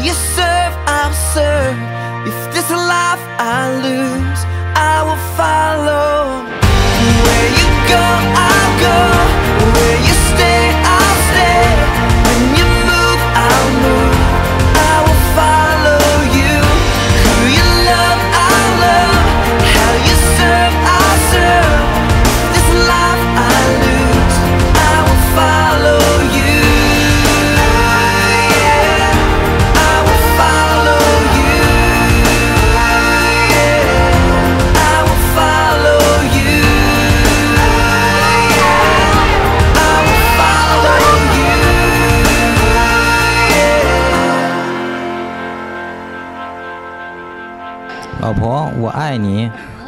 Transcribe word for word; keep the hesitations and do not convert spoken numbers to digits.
you serve, I'll serve. If this life I lose, I will follow. Where you go, I'll go. Where you stay, I'll stay. When you move, I'll move. I will follow you. Who you love, I'll love. How you serve, I'll serve. This life I lose, I will follow you. Yeah, I will follow you. Yeah, I will follow you. Yeah, I will follow you. Yeah. 老婆，我爱你。